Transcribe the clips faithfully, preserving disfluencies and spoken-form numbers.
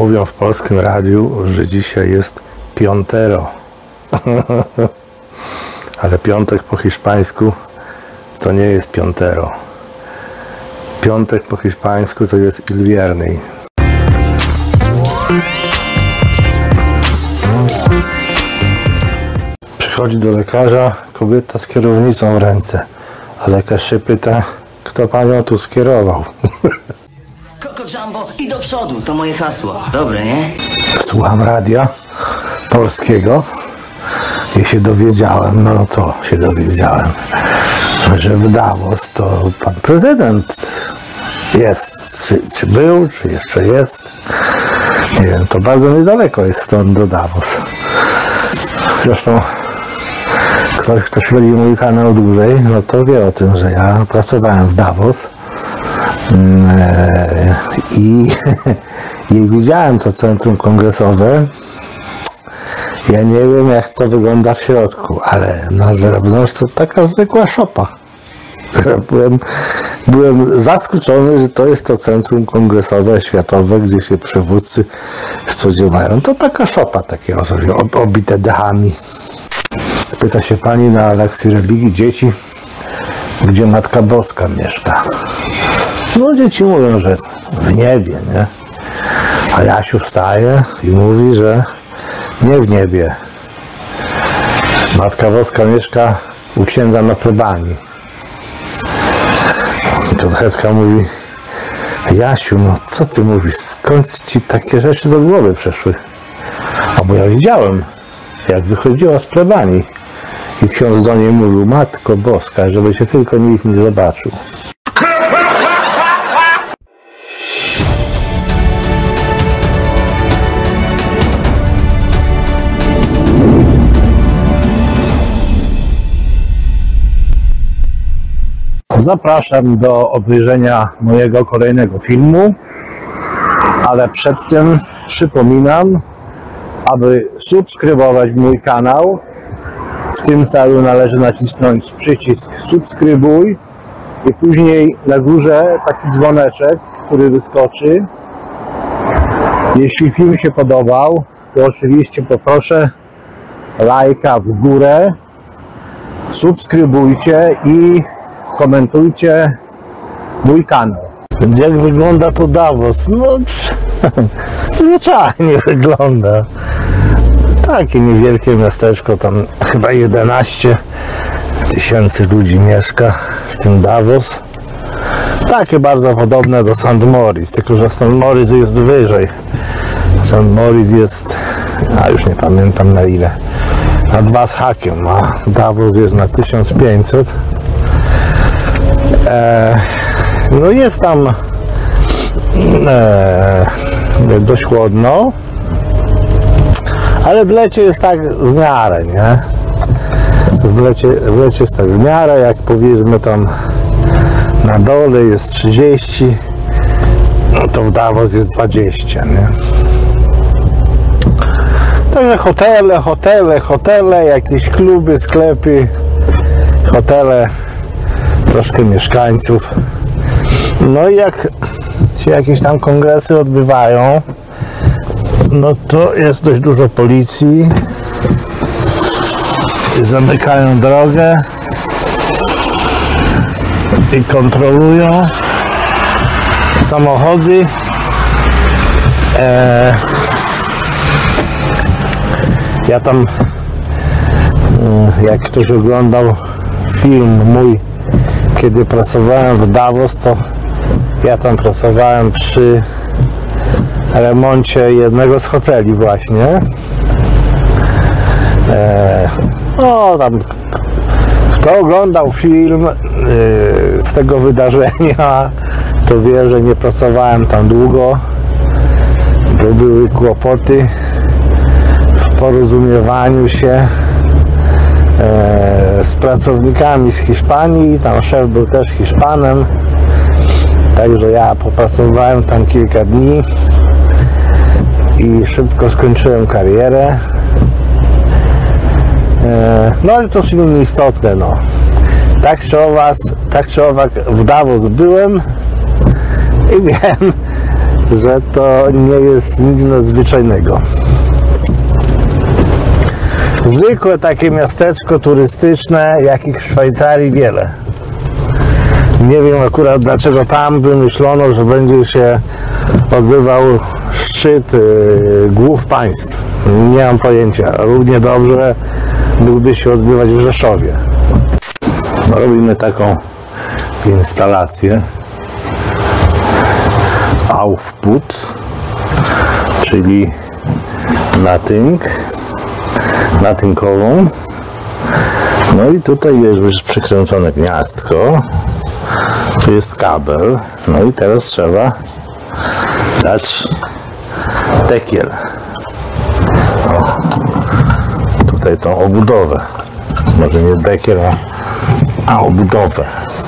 Mówią w polskim radiu, że dzisiaj jest piątero. Ale piątek po hiszpańsku to nie jest piątero. Piątek po hiszpańsku to jest il viernes. Przychodzi do lekarza kobieta z kierownicą w ręce, a lekarz się pyta, kto panią tu skierował. Coco Jumbo i do przodu, to moje hasło. Dobre, nie? Słucham radia polskiego i się dowiedziałem, no to się dowiedziałem, że w Davos to pan prezydent jest, czy, czy był, czy jeszcze jest. Nie wiem, to bardzo niedaleko jest stąd do Davos. Zresztą ktoś, kto śledzi mój kanał dłużej, no to wie o tym, że ja pracowałem w Davos i, i widziałem to centrum kongresowe. Ja nie wiem, jak to wygląda w środku, ale na zewnątrz to taka zwykła szopa. Byłem, byłem zaskoczony, że to jest to centrum kongresowe światowe, gdzie się przywódcy spodziewają. To taka szopa, takie obite dachami. Pyta się pani na lekcji religii dzieci, gdzie Matka Boska mieszka. No dzieci mówią, że w niebie, nie? A Jasiu wstaje i mówi, że nie w niebie. Matka Boska mieszka u księdza na plebanii. Katechetka mówi, Jasiu, no co ty mówisz, skąd ci takie rzeczy do głowy przeszły? A bo ja widziałem, jak wychodziła z plebanii i ksiądz do niej mówił, Matko Boska, żeby się tylko nikt nie zobaczył. Zapraszam do obejrzenia mojego kolejnego filmu, ale przed tym przypominam, aby subskrybować mój kanał. W tym celu należy nacisnąć przycisk subskrybuj i później na górze taki dzwoneczek, który wyskoczy. Jeśli film się podobał, to oczywiście poproszę lajka w górę, subskrybujcie i komentujcie mój kanał. Więc jak wygląda to Davos? No, zwyczajnie wygląda. Takie niewielkie miasteczko, tam chyba jedenaście tysięcy ludzi mieszka w tym Davos. Takie bardzo podobne do Saint Moritz, tylko że Saint Moritz jest wyżej. Saint Moritz jest, a już nie pamiętam na ile, na dwa z hakiem, a Davos jest na tysiąc pięćset. E, no jest tam e, dość chłodno, ale w lecie jest tak w miarę, nie? W lecie, w lecie jest tak w miarę, jak powiedzmy tam na dole jest trzydzieści, no to w Davos jest dwadzieścia, nie? Także hotele, hotele, hotele, jakieś kluby, sklepy, hotele, troszkę mieszkańców. No i jak się jakieś tam kongresy odbywają, no to jest dość dużo policji. Zamykają drogę i kontrolują samochody. E, ja tam, jak ktoś oglądał film mój, kiedy pracowałem w Davos, to ja tam pracowałem przy remoncie jednego z hoteli właśnie. E, no tam kto oglądał film y, z tego wydarzenia, to wie, że nie pracowałem tam długo, bo były kłopoty w porozumiewaniu się z pracownikami z Hiszpanii. Tam szef był też Hiszpanem, także ja popracowałem tam kilka dni i szybko skończyłem karierę. No ale to w sumie nieistotne, no. Tak czy owak, tak czy owak w Davos byłem i wiem, że to nie jest nic nadzwyczajnego. Zwykłe takie miasteczko turystyczne, jakich w Szwajcarii wiele. Nie wiem akurat dlaczego tam wymyślono, że będzie się odbywał szczyt yy, głów państw. Nie mam pojęcia. Równie dobrze mógłby się odbywać w Rzeszowie. No, robimy taką instalację Aufput, czyli natynk, natynkową. No i tutaj jest już przykręcone gniazdko. Tu jest kabel. No i teraz trzeba dać dekiel. O, tutaj tą obudowę. Może nie dekiel, a obudowę.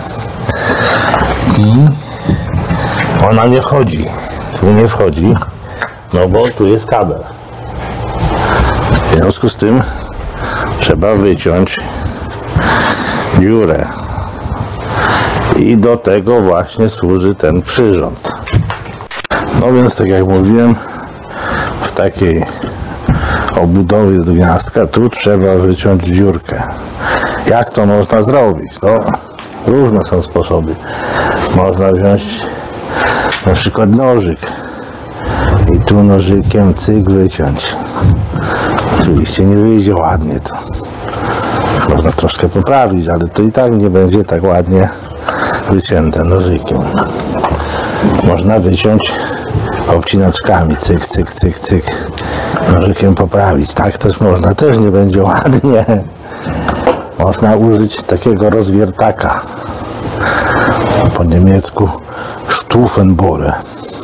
I ona nie wchodzi. Tu nie wchodzi, no bo tu jest kabel. W związku z tym trzeba wyciąć dziurę. I do tego właśnie służy ten przyrząd. No więc tak jak mówiłem, w takiej obudowie do gniazdka tu trzeba wyciąć dziurkę. Jak to można zrobić? No, różne są sposoby. Można wziąć na przykład nożyk i tu nożykiem cyk wyciąć. Oczywiście nie wyjdzie ładnie, to można troszkę poprawić, ale to i tak nie będzie tak ładnie wycięte nożykiem. Można wyciąć obcinaczkami, cyk, cyk, cyk, cyk, nożykiem poprawić. Tak też można, też nie będzie ładnie. Można użyć takiego rozwiertaka, po niemiecku Stufenbohre.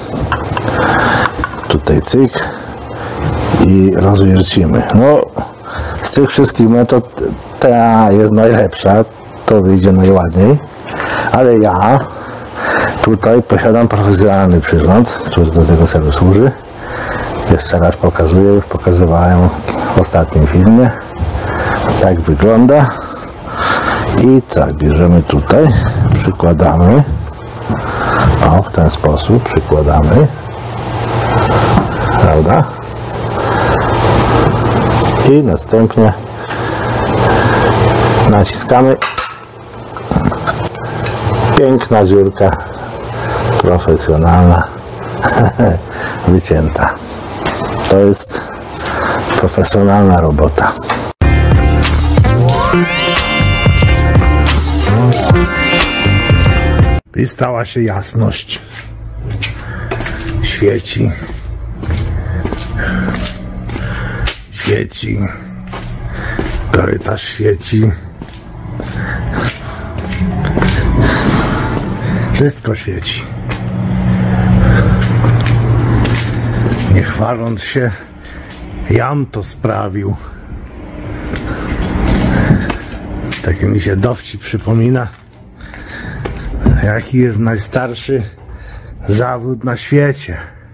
Tutaj cyk i rozwiercimy. No, z tych wszystkich metod ta jest najlepsza, to wyjdzie najładniej, ale ja tutaj posiadam profesjonalny przyrząd, który do tego celu służy. Jeszcze raz pokazuję, już pokazywałem w ostatnim filmie. Tak wygląda. I tak, bierzemy tutaj, przykładamy. O, w ten sposób przykładamy. Prawda? I następnie naciskamy. Piękna dziurka, profesjonalna, wycięta. To jest profesjonalna robota. I stała się jasność. Świeci. Świeci. Korytarz świeci. Wszystko świeci. Nie chwaląc się, jam to sprawił. Taki mi się dowcip przypomina. Jaki jest najstarszy zawód na świecie?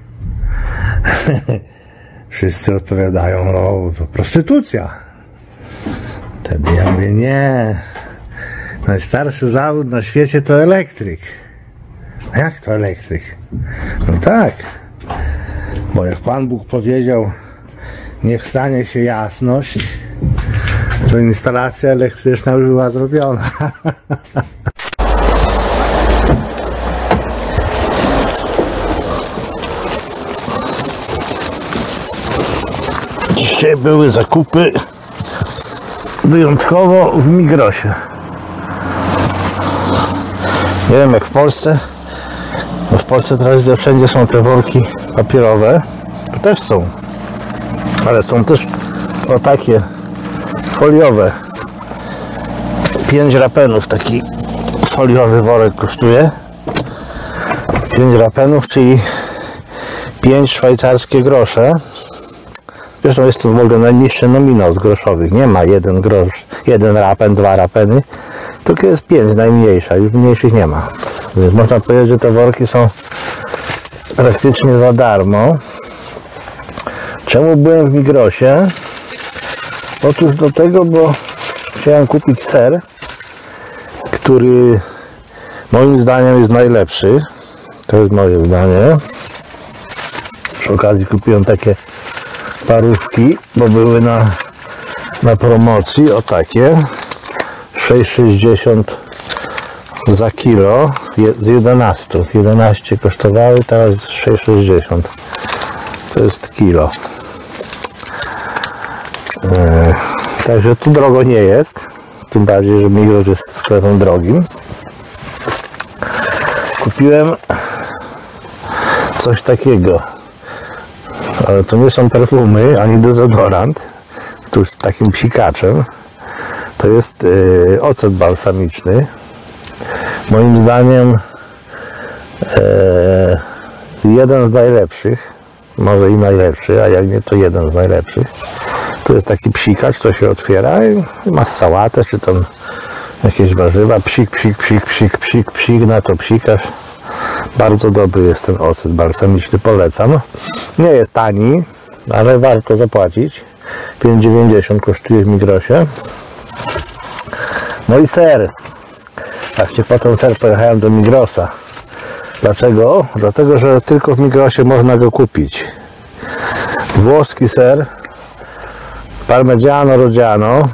Wszyscy odpowiadają, no to prostytucja. Wtedy ja mówię, nie. Najstarszy zawód na świecie to elektryk. A jak to elektryk? No tak. Bo jak Pan Bóg powiedział, niech stanie się jasność, to instalacja elektryczna już była zrobiona. Dzisiaj były zakupy wyjątkowo w Migrosie. Nie wiem jak w Polsce. No w Polsce teraz gdzie wszędzie są te worki papierowe. To też są. Ale są też o takie foliowe. pięć rapenów taki foliowy worek kosztuje. pięć rapenów, czyli pięć szwajcarskie grosze. Zresztą jest to w ogóle najniższy nominał z groszowych. Nie ma jeden grosz, jeden rapen, dwa rapeny. Tylko jest pięć, najmniejsza. Już mniejszych nie ma. Więc można powiedzieć, że te worki są praktycznie za darmo. Czemu byłem w Migrosie? Otóż do tego, bo chciałem kupić ser, który moim zdaniem jest najlepszy. To jest moje zdanie. Przy okazji kupiłem takie parówki, bo były na, na promocji, o takie sześć sześćdziesiąt za kilo z jedenastu. jedenaście kosztowały, teraz sześć sześćdziesiąt. To jest kilo. Yy, także tu drogo nie jest. Tym bardziej, że Migros jest sklepem drogim. Kupiłem coś takiego. Ale to nie są perfumy, ani dezodorant. Tu z takim psikaczem. To jest yy, ocet balsamiczny. Moim zdaniem yy, jeden z najlepszych. Może i najlepszy, a jak nie, to jeden z najlepszych. Tu jest taki psikacz, to się otwiera i masz sałatę, czy tam jakieś warzywa. Psik, psik, psik, psik, psik, psik, na to psikasz. Bardzo dobry jest ten ocet balsamiczny, polecam. Nie jest tani, ale warto zapłacić. pięć dziewięćdziesiąt kosztuje w Migrosie. No i ser. Właśnie po ten ser pojechałem do Migrosa. Dlaczego? Dlatego, że tylko w Migrosie można go kupić. Włoski ser Parmigiano Reggiano.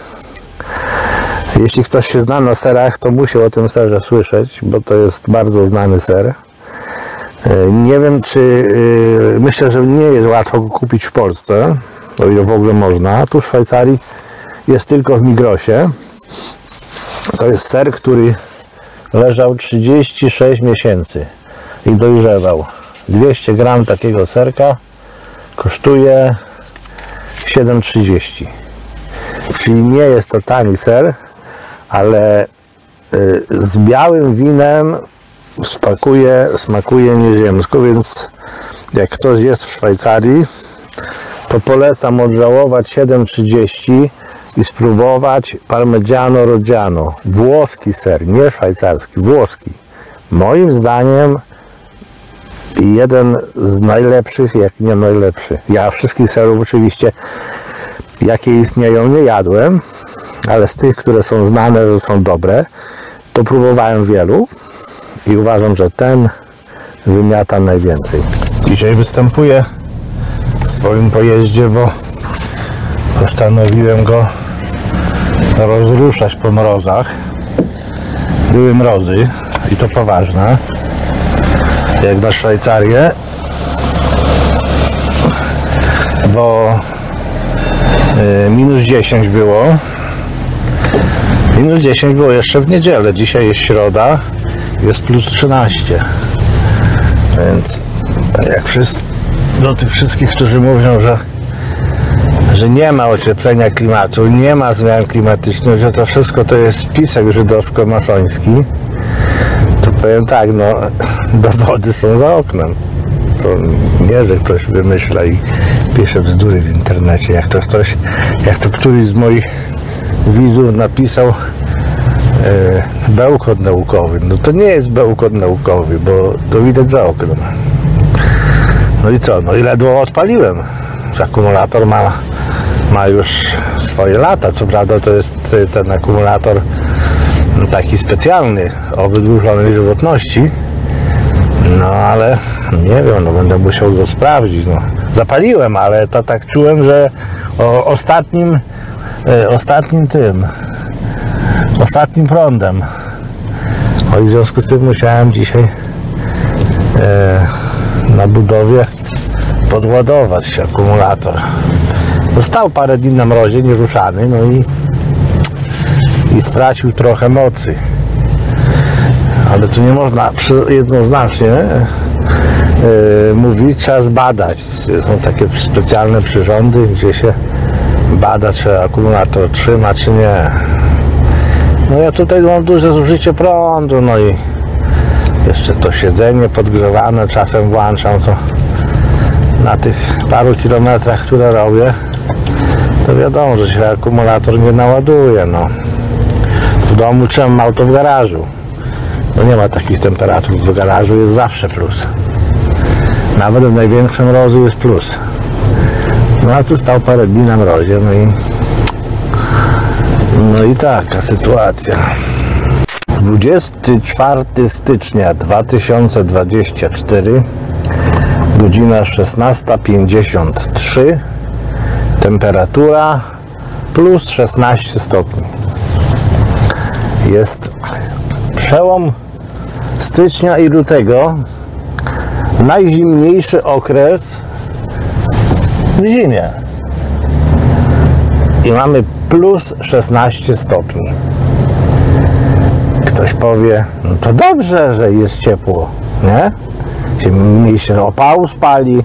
Jeśli ktoś się zna na serach, to musi o tym serze słyszeć, bo to jest bardzo znany ser. Nie wiem, czy... Myślę, że nie jest łatwo go kupić w Polsce, o ile w ogóle można. Tu w Szwajcarii jest tylko w Migrosie. To jest ser, który leżał trzydzieści sześć miesięcy i dojrzewał. dwieście gram takiego serka kosztuje siedem trzydzieści. Czyli nie jest to tani ser, ale z białym winem smakuje, smakuje nieziemsko, więc jak ktoś jest w Szwajcarii, to polecam odżałować siedem trzydzieści i spróbować Parmigiano Reggiano. Włoski ser, nie szwajcarski, włoski. Moim zdaniem jeden z najlepszych, jak nie najlepszy. Ja wszystkich serów oczywiście, jakie istnieją, nie jadłem, ale z tych, które są znane, że są dobre, to próbowałem wielu i uważam, że ten wymiata najwięcej. Dzisiaj występuję w swoim pojeździe, bo postanowiłem go rozruszać po mrozach. Były mrozy i to poważne, jak na Szwajcarię, bo y, minus dziesięć było. Minus dziesięć było jeszcze w niedzielę. Dzisiaj jest środa, jest plus trzynaście. Więc jak wszyscy, do tych wszystkich, którzy mówią, że że nie ma ocieplenia klimatu, nie ma zmian klimatycznych, że to wszystko to jest spisek żydowsko-masoński, to powiem tak, no dowody są za oknem. To nie, że ktoś wymyśla i pisze bzdury w internecie. Jak to ktoś, jak to któryś z moich widzów napisał e, bełkot naukowy. No to nie jest bełkot naukowy, bo to widać za oknem. No i co? No i ledwo odpaliłem. Akumulator ma, ma już swoje lata. Co prawda to jest ten akumulator taki specjalny o wydłużonej żywotności. No ale nie wiem, no będę musiał go sprawdzić. No, zapaliłem, ale to tak czułem, że o, ostatnim e, ostatnim tym ostatnim prądem. O, i w związku z tym musiałem dzisiaj e, na budowie podładować akumulator. Stał parę dni na mrozie, nieruszany, no i, i stracił trochę mocy. Ale tu nie można jednoznacznie yy, mówić, trzeba zbadać. Są takie specjalne przyrządy, gdzie się bada, czy akumulator trzyma, czy nie. No ja tutaj mam duże zużycie prądu, no i jeszcze to siedzenie podgrzewane czasem włączam, to na tych paru kilometrach, które robię, to wiadomo, że się akumulator nie naładuje. No. W domu trzymam auto w garażu. No nie ma takich temperatur w garażu, jest zawsze plus. Nawet w największym mrozu jest plus. No a tu stał parę dni na mrozie, no i no i taka sytuacja. dwudziestego czwartego stycznia dwa tysiące dwudziestego czwartego Godzina szesnasta pięćdziesiąt trzy, temperatura plus szesnaście stopni. Jest przełom stycznia i lutego, najzimniejszy okres w zimie. I mamy plus szesnaście stopni. Ktoś powie, no to dobrze, że jest ciepło, nie? Mniej się opału spali.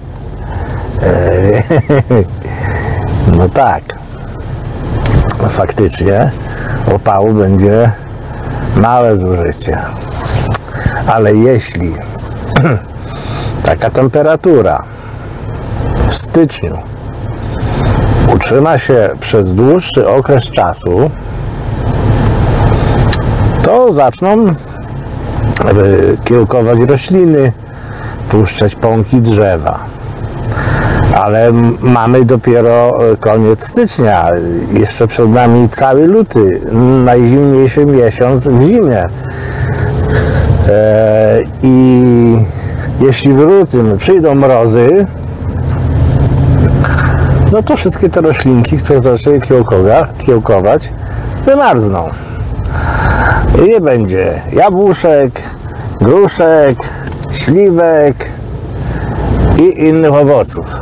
No tak. No faktycznie opału będzie małe zużycie. Ale jeśli taka temperatura w styczniu utrzyma się przez dłuższy okres czasu, to zaczną kiełkować rośliny, puszczać pąki drzewa. Ale mamy dopiero koniec stycznia, jeszcze przed nami cały luty, najzimniejszy miesiąc w zimie. I jeśli w lutym przyjdą mrozy, no to wszystkie te roślinki, które zaczęły kiełkować, wymarzną. I nie będzie jabłuszek, gruszek, śliwek i innych owoców.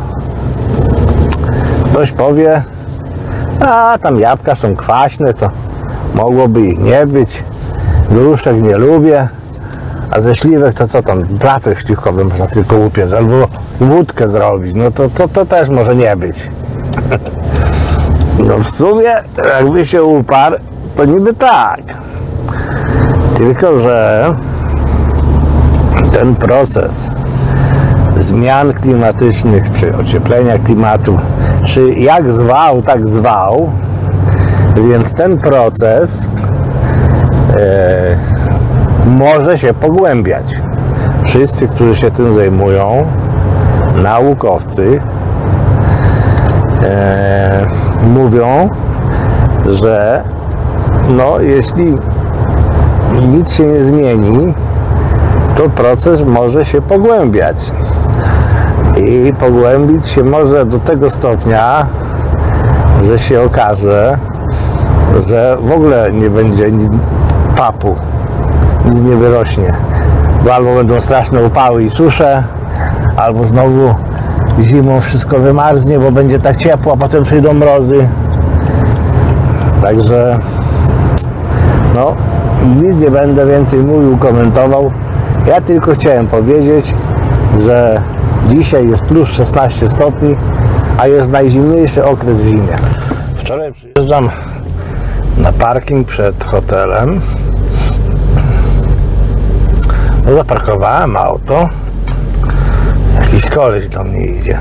Ktoś powie, a tam jabłka są kwaśne, to mogłoby ich nie być, gruszek nie lubię, a ze śliwek to co tam, placek śliwkowy można tylko upiec, albo wódkę zrobić, no to, to, to też może nie być. No w sumie, jakby się uparł, to niby tak. Tylko że ten proces zmian klimatycznych, czy ocieplenia klimatu, czy jak zwał, tak zwał, więc ten proces e, może się pogłębiać. Wszyscy, którzy się tym zajmują, naukowcy, e, mówią, że no, jeśli nic się nie zmieni, to proces może się pogłębiać. I pogłębić się może do tego stopnia, że się okaże, że w ogóle nie będzie nic, papu, nic nie wyrośnie. Bo albo będą straszne upały i susze, albo znowu zimą wszystko wymarznie, bo będzie tak ciepło, a potem przyjdą mrozy. Także no, nic nie będę więcej mówił, komentował. Ja tylko chciałem powiedzieć, że dzisiaj jest plus szesnaście stopni, a jest najzimniejszy okres w zimie. Wczoraj przyjeżdżam na parking przed hotelem. No, zaparkowałem auto. Jakiś koleś do mnie idzie.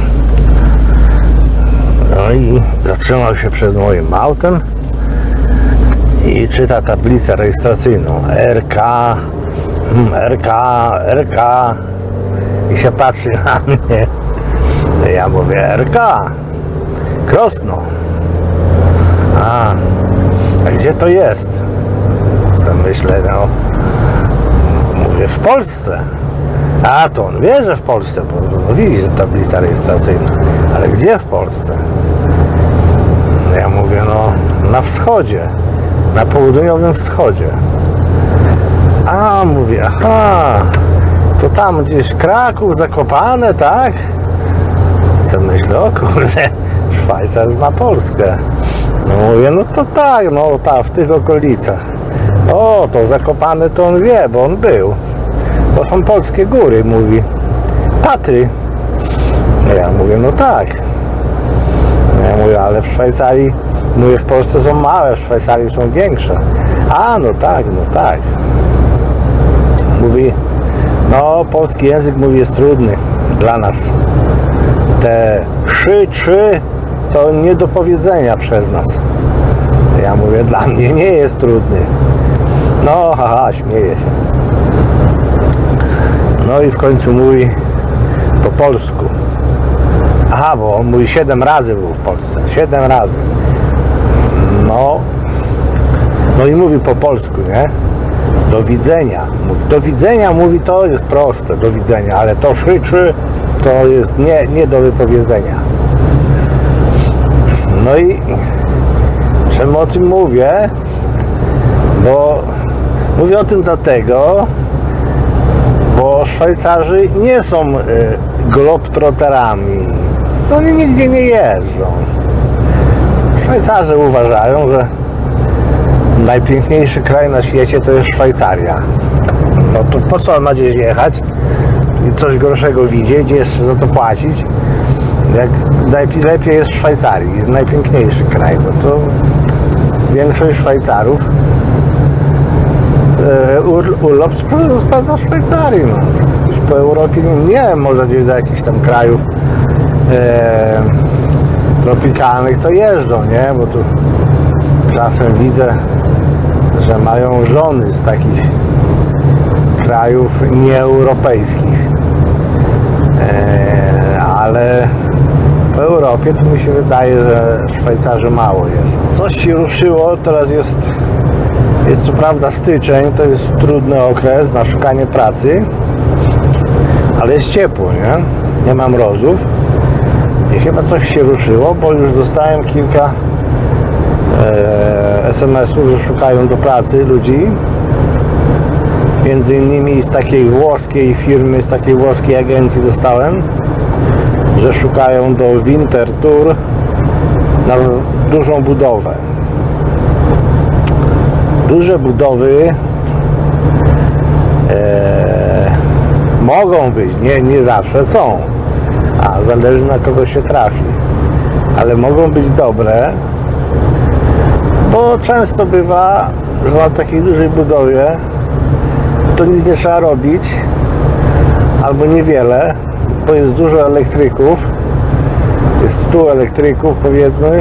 No i zatrzymał się przed moim autem i czyta tablicę rejestracyjną R K, R K, R K i się patrzy na mnie. Ja mówię R K, Krosno. A, a gdzie to jest? Co myślę, no, mówię w Polsce. A to on wie, że w Polsce, bo no, widzi, że tablica rejestracyjna. Ale gdzie w Polsce? Ja mówię, no na wschodzie, na południowym wschodzie. A, mówię, aha, to tam gdzieś Kraków, Zakopane, tak? Co myślę, o kurde, Szwajcar zna Polskę. No mówię, no to tak, no ta, w tych okolicach. O, to Zakopane to on wie, bo on był. To są polskie góry, mówi. Tatry. No ja mówię, no tak. No ja mówię, ale w Szwajcarii, mówię, w Polsce są małe, w Szwajcarii są większe. A, no tak, no tak. Mówi, no polski język, mówi, jest trudny dla nas. Te szy, trzy to nie do powiedzenia przez nas. Ja mówię, dla mnie nie jest trudny. No, haha, śmieje się. No i w końcu mówi po polsku. Aha, bo on mówi siedem razy był w Polsce. Siedem razy. No. No i mówi po polsku, nie? Do widzenia. Mówi, do widzenia, mówi, to jest proste, do widzenia, ale to szy, trzy to jest nie, nie do wypowiedzenia. No i czemu o tym mówię? Bo mówię o tym dlatego, bo Szwajcarzy nie są y, globtroterami. Oni nigdzie nie jeżdżą. Szwajcarzy uważają, że najpiękniejszy kraj na świecie to jest Szwajcaria. No to po co ma gdzieś jechać i coś gorszego widzieć, jeszcze za to płacić? Jak najlepiej jest w Szwajcarii, jest najpiękniejszy kraj, no to większość Szwajcarów e, ur, urlop spędza w Szwajcarii. No. Gdzieś po Europie, nie wiem, może gdzieś do jakichś tam krajów e, tropikalnych to jeżdżą, nie? Bo tu czasem widzę, że mają żony z takich krajów nieeuropejskich, e, ale w Europie to mi się wydaje, że Szwajcarzy mało jeżdżą. Coś się ruszyło, teraz jest, jest co prawda styczeń, to jest trudny okres na szukanie pracy, ale jest ciepło, nie? Nie ma mrozów i chyba coś się ruszyło, bo już dostałem kilka e, es em esów, że szukają do pracy ludzi. Między innymi z takiej włoskiej firmy, z takiej włoskiej agencji dostałem, że szukają do Winter Tour na dużą budowę. Duże budowy e, mogą być, nie, nie zawsze są, a zależy na kogo się trafi, ale mogą być dobre, bo często bywa, że na takiej dużej budowie to nic nie trzeba robić, albo niewiele, bo jest dużo elektryków, jest stu elektryków powiedzmy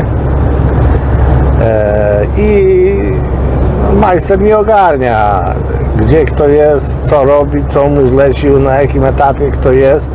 e, i majster nie ogarnia, gdzie kto jest, co robi, co mu zlecił, na jakim etapie kto jest.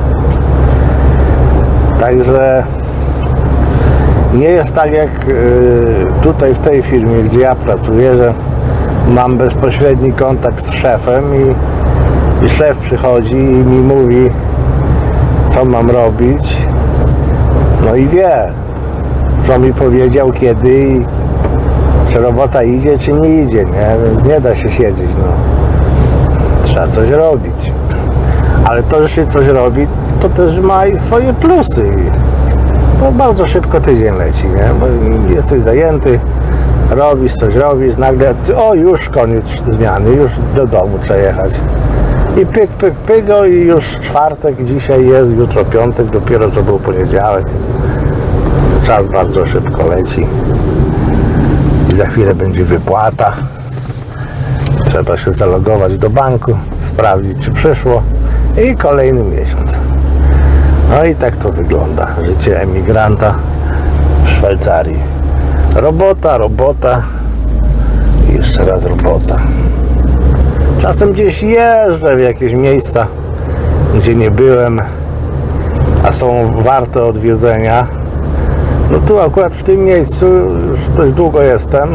Także nie jest tak jak tutaj w tej firmie, gdzie ja pracuję, że mam bezpośredni kontakt z szefem i, i szef przychodzi i mi mówi, co mam robić, no i wie, co mi powiedział, kiedy i czy robota idzie, czy nie idzie, nie? Więc nie da się siedzieć, no. Trzeba coś robić. Ale to, że się coś robi, to też ma i swoje plusy. Bo bardzo szybko tydzień leci, nie? Bo jesteś zajęty, robisz coś, robisz, nagle, o już koniec zmiany, już do domu trzeba jechać. I pyk, pyk, pyk, o, i już czwartek, dzisiaj jest, jutro piątek, dopiero co był poniedziałek. Czas bardzo szybko leci. I za chwilę będzie wypłata. Trzeba się zalogować do banku, sprawdzić, czy przyszło. I kolejny miesiąc. No i tak to wygląda. Życie emigranta w Szwajcarii. Robota, robota i jeszcze raz robota. Czasem gdzieś jeżdżę w jakieś miejsca, gdzie nie byłem, a są warte odwiedzenia. No tu akurat w tym miejscu już dość długo jestem,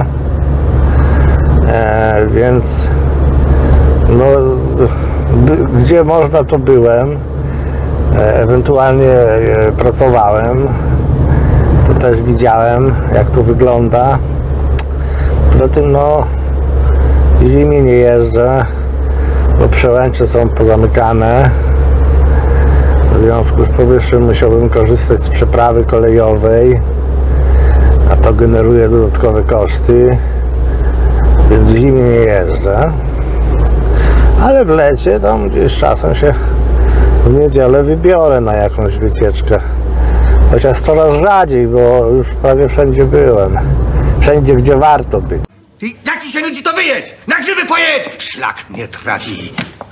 e, więc no, by, gdzie można to byłem, e, ewentualnie e, pracowałem, to też widziałem, jak to wygląda. Poza tym no w zimie nie jeżdżę, bo przełęcze są pozamykane. W związku z powyższym musiałbym korzystać z przeprawy kolejowej, a to generuje dodatkowe koszty, więc w zimie nie jeżdżę. Ale w lecie tam gdzieś czasem się w niedzielę wybiorę na jakąś wycieczkę. Chociaż coraz rzadziej, bo już prawie wszędzie byłem. Wszędzie, gdzie warto być. Jak ci się nudzi, to wyjedź! Na grzyby pojedź! Szlak mnie trafi.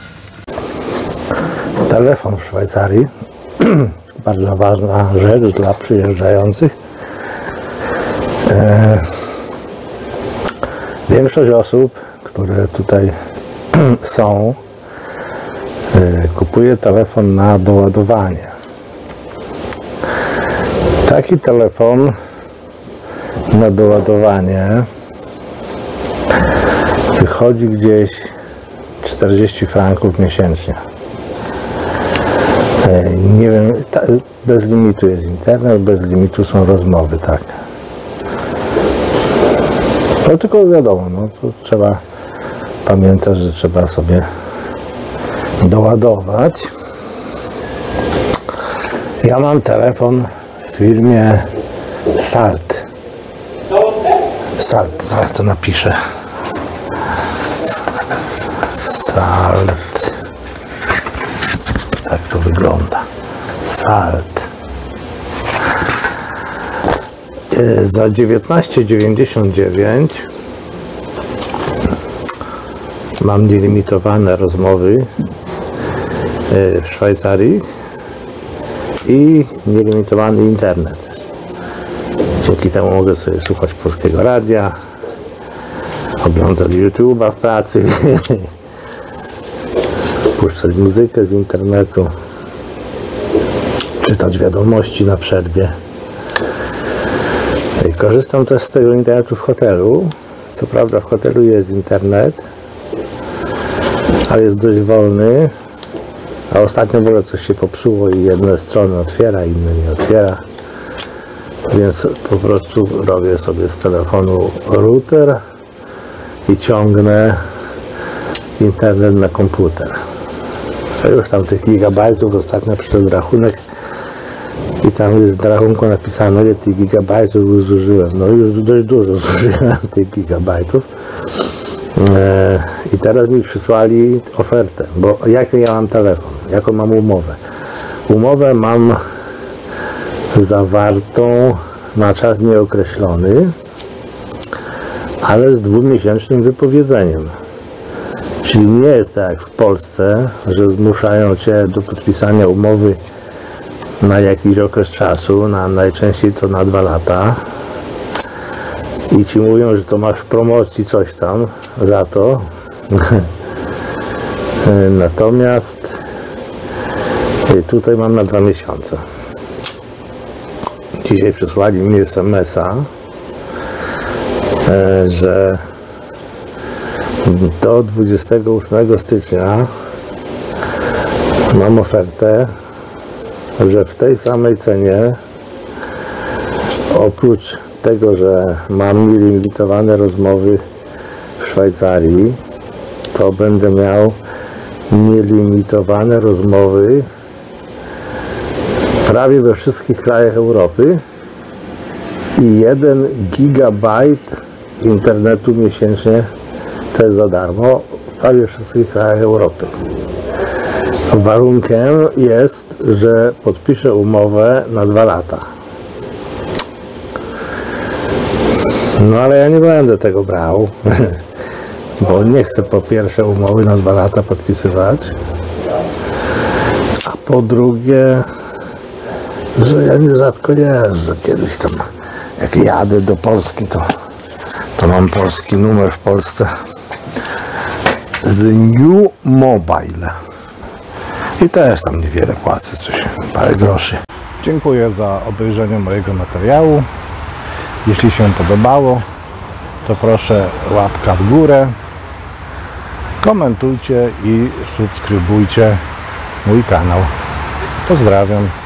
Telefon w Szwajcarii. Bardzo ważna rzecz dla przyjeżdżających. E, większość osób, które tutaj są, e, kupuje telefon na doładowanie. Taki telefon na doładowanie wychodzi gdzieś czterdzieści franków miesięcznie. Nie wiem, ta, bez limitu jest internet, bez limitu są rozmowy, tak. No tylko wiadomo, no to trzeba pamiętać, że trzeba sobie doładować. Ja mam telefon w firmie Salt. Salt, zaraz to napiszę. Salt. Tak to wygląda. Salt. Za dziewiętnaście dziewięćdziesiąt dziewięć mam nielimitowane rozmowy w Szwajcarii i nielimitowany internet. Dzięki temu mogę sobie słuchać polskiego radia, oglądać YouTube'a w pracy, puszczać muzykę z internetu, czytać wiadomości na przerwie. Korzystam też z tego internetu w hotelu. Co prawda w hotelu jest internet, ale jest dość wolny, a ostatnio w ogóle coś się popsuło i jedne strony otwiera, inne nie otwiera, więc po prostu robię sobie z telefonu router i ciągnę internet na komputer. To już tam tych gigabajtów ostatnio przyszedł rachunek i tam jest w rachunku napisane, ile tych gigabajtów zużyłem. No już dość dużo zużyłem tych gigabajtów. E, I teraz mi przysłali ofertę, bo jaki ja mam telefon, jaką mam umowę. Umowę mam zawartą na czas nieokreślony, ale z dwumiesięcznym wypowiedzeniem. Czyli nie jest tak jak w Polsce, że zmuszają Cię do podpisania umowy na jakiś okres czasu, na, najczęściej to na dwa lata i Ci mówią, że to masz w promocji coś tam za to. Natomiast tutaj mam na dwa miesiące. Dzisiaj przysłali mi es em es a, że do dwudziestego ósmego stycznia mam ofertę, że w tej samej cenie, oprócz tego, że mam nielimitowane rozmowy w Szwajcarii, to będę miał nielimitowane rozmowy prawie we wszystkich krajach Europy i jeden gigabajt internetu miesięcznie to jest za darmo w prawie wszystkich krajach Europy. Warunkiem jest, że podpiszę umowę na dwa lata. No ale ja nie będę tego brał, bo nie chcę po pierwsze umowy na dwa lata podpisywać, a po drugie, że ja nie rzadko jeżdżę. Kiedyś tam, jak jadę do Polski, to, to mam polski numer w Polsce z New Mobile. I też tam niewiele płacę, coś, parę groszy. Dziękuję za obejrzenie mojego materiału. Jeśli się podobało, to proszę łapka w górę, komentujcie i subskrybujcie mój kanał. Pozdrawiam.